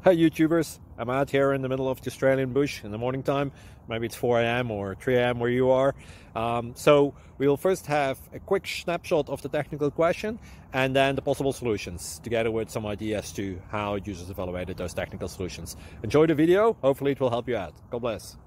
Hi YouTubers, I'm out here in the middle of the Australian bush in the morning time. Maybe it's 4 a.m. or 3 a.m. where you are. So we'll first have a quick snapshot of the technical question and then the possible solutions, together with some ideas to how users evaluated those technical solutions. Enjoy the video, hopefully it will help you out. God bless.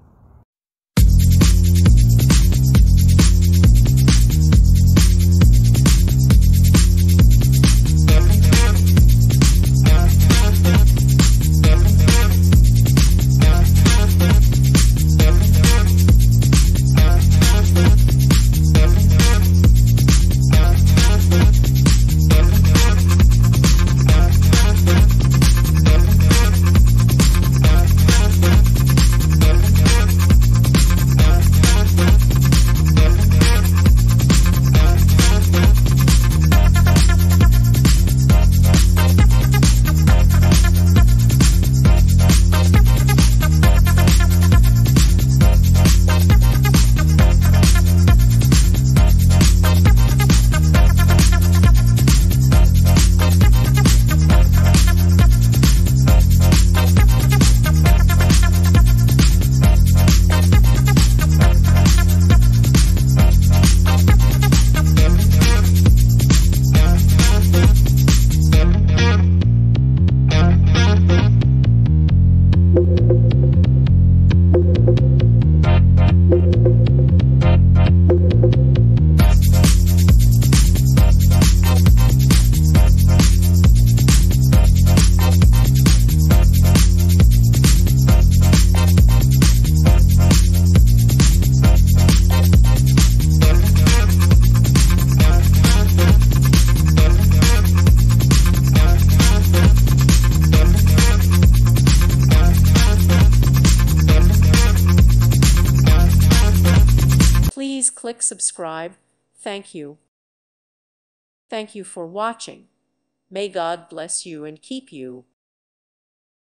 Please click subscribe. Thank you. Thank you for watching. May God bless you and keep you.